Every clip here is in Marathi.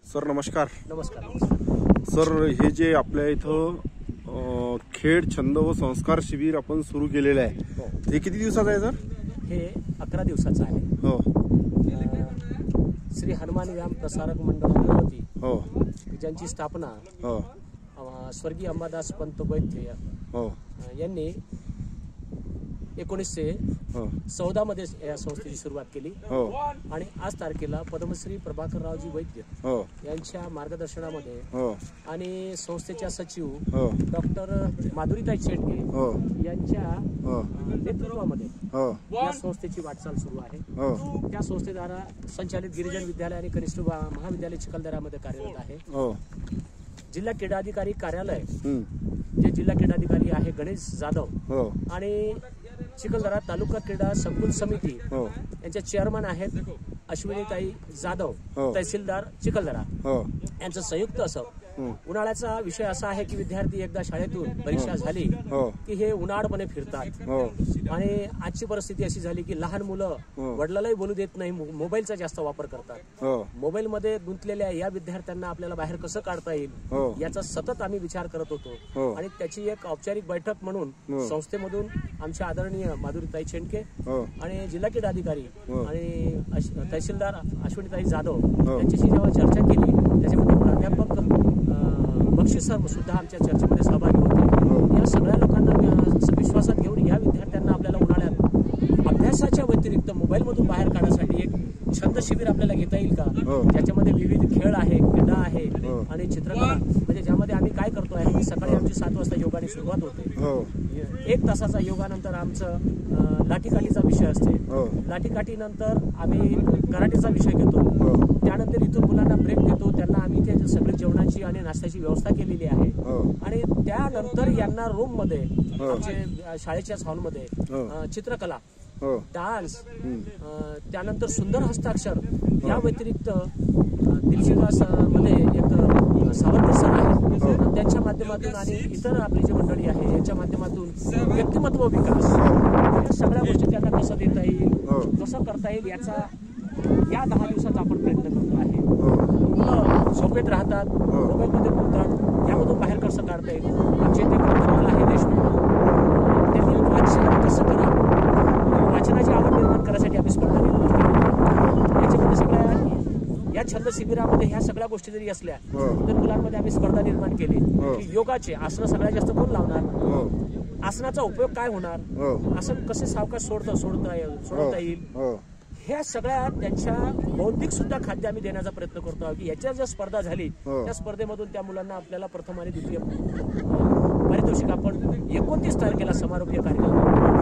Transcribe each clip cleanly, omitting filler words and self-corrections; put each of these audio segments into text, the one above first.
सर नमस्कार. नमस्कार सर, हे जे आपल्या इथं खेळ छंद व संस्कार शिबिर आपण सुरू केलेलं आहे, ते किती दिवसाचं आहे सर? हे 11 दिवसाचं आहे. हो. श्री हनुमान व्यायाम प्रसारक मंडळ अमरावती, हो, ज्यांची स्थापना हो, स्वर्गीय अंबादास पंत वैद्य हो, यांनी 1914 मध्ये या संस्थेची सुरुवात केली. हो, आणि आज तारखेला पद्मश्री प्रभाकररावजी वैद्य हो, यांच्या मार्गदर्शनामध्ये हो, आणि संस्थेच्या सचिव हो, डॉक्टर माधुरीताई चेटके हो, यांच्या हो, नेतृत्वामध्ये हो, या संस्थेची वाटचाल सुरू आहे. हो, त्या संस्थेद्वारा संचालित गिरिजन विद्यालय आणि कनिष्ठ महाविद्यालय चिखलदऱ्यामध्ये कार्यरत आहे. हो, जिल्हा क्रीडाधिकारी कार्यालय, हम्म, जे जिल्हा क्रीडाधिकारी आहे गणेश जाधव, हो, आणि चिखलदरा तालुका क्रीडा संकुल समिती हो, यांचे चेअरमन आहेत अश्विनीताई जाधव, हो, तहसीलदार चिखलदरा, हो, यांचं संयुक्त असं. उन्हाळ्याचा विषय असा आहे की विद्यार्थी एकदा शाळेतून परीक्षा झाली हो, की हे उन्हाळपणे फिरतात. हो, आणि आजची परिस्थिती अशी झाली की लहान मुलं वडिलांनाही बोलू देत नाही, मोबाईलचा जास्त वापर करतात. हो, मोबाईल मध्ये गुंतलेल्या या विद्यार्थ्यांना आपल्याला बाहेर कसं काढता येईल हो, याचा सतत आम्ही विचार करत होतो. हो, आणि त्याची एक औपचारिक बैठक म्हणून संस्थेमधून आमच्या आदरणीय माधुरीताई चेंडके हो, आणि जिल्हा क्रीडाधिकारी आणि तहसीलदार अश्विनीताई जाधव हो, यांच्याशी जेव्हा चर्चा केली, त्याच्यामध्ये प्राध्यापक बक्षी सर सुद्धा आमच्या चर्चेमध्ये सहभागी होते. या सगळ्या लोकांना विश्वासात घेऊन या विद्यार्थ्यांना आपल्याला उन्हाळ्यात अभ्यासाच्या व्यतिरिक्त मोबाईलमधून बाहेर काढण्यासाठी एक छंद शिबिर आपल्याला घेता येईल का, ज्याच्यामध्ये विविध खेळ आहे, क्रीडा आहे आणि चित्रकला, म्हणजे ज्यामध्ये आम्ही काय करतो आहे, सकाळी आमची 7 वाजता योगाने सुरुवात होते. 1 तासाचा योगानंतर आमचं लाठीकाठीचा विषय असते. लाठीकाठी नंतर आम्ही कराटेचा विषय घेतो. त्यानंतर इथून मुलांना ब्रेक देतो, त्यांना आम्ही ते सगळी जेवणाची आणि नाश्त्याची व्यवस्था केलेली आहे. आणि त्यानंतर यांना रूम मध्ये आमच्या शाळेच्याच हॉलमध्ये चित्रकला, डान्स, त्यानंतर सुंदर हस्ताक्षर, या व्यतिरिक्त दिलशिवास मध्ये एक सावंत सर आहे, त्यांच्या माध्यमातून आणि इतर आपली जी मंडळी आहे यांच्या माध्यमातून व्यक्तिमत्व विकास, या सगळ्या गोष्टी त्यांना कसं देता येईल, कसं करता येईल, याचा या 10 दिवसाचा आपण प्रयत्न करतो आहे. मुलं झोपेत राहतात, मोबाईलमध्ये बोलतात, यामधून बाहेर कसं काढता येईल. आमचे ते प्रिन्सिपल आहे देशमुख, त्यांनी वाचन कसं करावं, वाचनाची आवड निर्माण करण्यासाठी आम्ही स्पर्धा निर्माण केली. याच्यामध्ये सगळ्या या छंद शिबिरामध्ये ह्या सगळ्या गोष्टी जरी असल्या तर मुलांमध्ये आम्ही स्पर्धा निर्माण केली की योगाचे आसनं सगळ्यात जास्त कोण लावणार, आसनाचा उपयोग काय होणार, आसन कसे सावकाश सोडता येईल, ह्या सगळ्या त्यांच्या बौद्धिक सुद्धा खाद्य आम्ही देण्याचा प्रयत्न करतो आहोत. की याच्या जर स्पर्धा झाली त्या स्पर्धेमधून त्या मुलांना आपल्याला प्रथम आणि द्वितीय पारितोषिक आपण 29 तारखेला समारोपीय कार्यक्रम,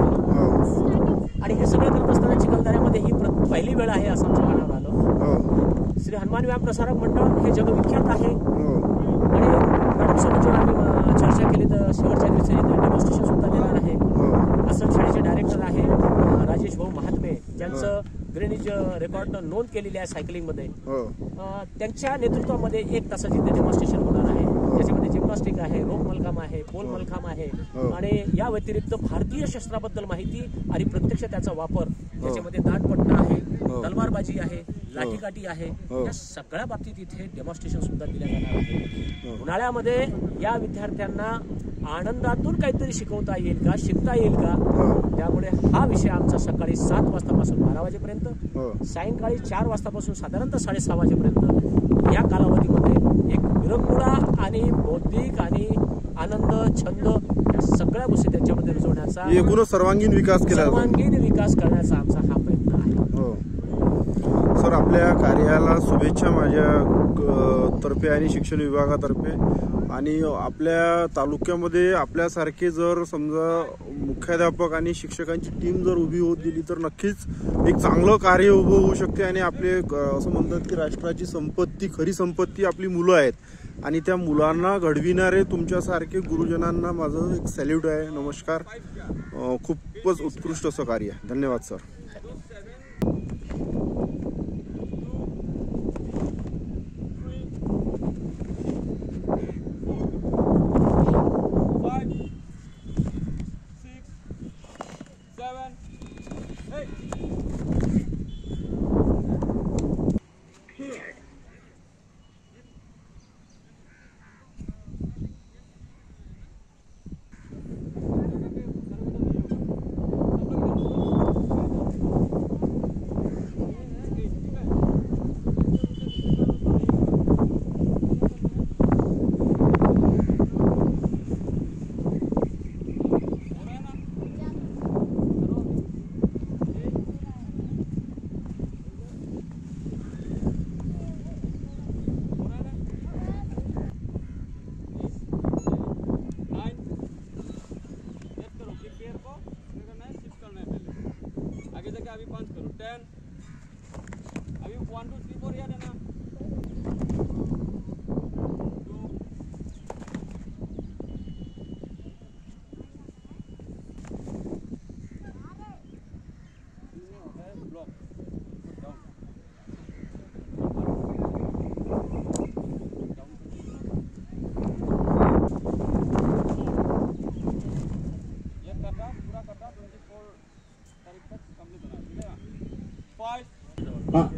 आणि हे सगळं करत असताना चिखलदऱ्यामध्ये ही पहिली वेळ आहे असं आमच्या कानावर आलं. श्री हनुमान व्यायाम प्रसारक मंडळ हे जगविख्यात आहे. आणि मॅडम सोबत जेव्हा आम्ही चर्चा केली तर शेवटच्या दिवशी डेमॉन्स्ट्रेशन सुद्धा देणार आहे. आश्रम शाळेचे डायरेक्टर आहे राजेश भाऊ महात्मे, ज्यांचं ग्रीनिज रेकॉर्ड नोंद केलेली आहे सायकलिंगमध्ये. त्यांच्या नेतृत्वामध्ये 1 तासाची ते डेमॉन्स्ट्रेशन होणार आहे. त्याच्यामध्ये जिम्नॅस्टिक आहे, रोप मलखांब आहे, पोल मलखांब आहे, आणि या व्यतिरिक्त भारतीय शस्त्राबद्दल माहिती आणि प्रत्यक्ष त्याचा वापर, त्याच्यामध्ये दांडपट्टा आहे, तलवारबाजी आहे, लाठीकाठी आहे, या सगळ्या बाबतीत इथे डेमॉन्स्ट्रेशन सुद्धा दिल्या जाणार आहे. उन्हाळ्यामध्ये या विद्यार्थ्यांना आनंदातून काहीतरी शिकवता येईल का, शिकता येईल का, त्यामुळे हा विषय आमचा सकाळी 7 वाजतापासून 12 वाजेपर्यंत, सायंकाळी 4 वाजतापासून साधारणतः 6:30 वाजेपर्यंत या कालावधीमध्ये एक विरंगुळा आणि बौद्धिक आणि आनंद, छंद, या सगळ्या गोष्टी त्यांच्यामध्ये रुजवण्याचा, एकूणच सर्वांगीण विकास करण्याचा आमचा हा प्रयत्न आहे. सर, आपल्या कार्याला शुभेच्छा माझ्या तर्फे आणि शिक्षण विभागातर्फे. आणि आपल्या तालुक्यामध्ये आपल्यासारखे जर समजा मुख्याध्यापक आणि शिक्षकांची टीम जर उभी होत गेली तर नक्कीच एक चांगलं कार्य उभं होऊ शकते. आणि आपले असं म्हणतात की राष्ट्राची संपत्ती, खरी संपत्ती आपली मुलं आहेत. आणि त्या मुलांना घडविणारे तुमच्यासारखे गुरुजनांना माझं एक सॅल्यूट आहे. नमस्कार. खूपच उत्कृष्ट असं कार्य. धन्यवाद सर.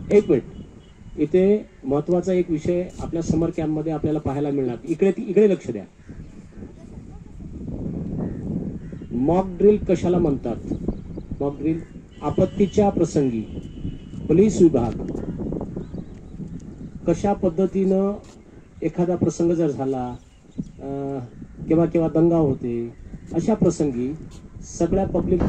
एक मिनिट, इथे महत्वाचा एक विषय आपल्या समर कॅम्पमध्ये आपल्याला पाहायला मिळणार. इकडे लक्ष द्या. मॉक ड्रिल कशाला म्हणतात? मॉक ड्रिल आपत्तीच्या प्रसंगी पोलीस विभाग कशा पद्धतीनं एखादा प्रसंग जर झाला किंवा दंगा होते, अशा प्रसंगी सगळ्या पब्लिक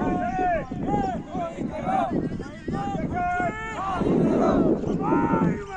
Bye.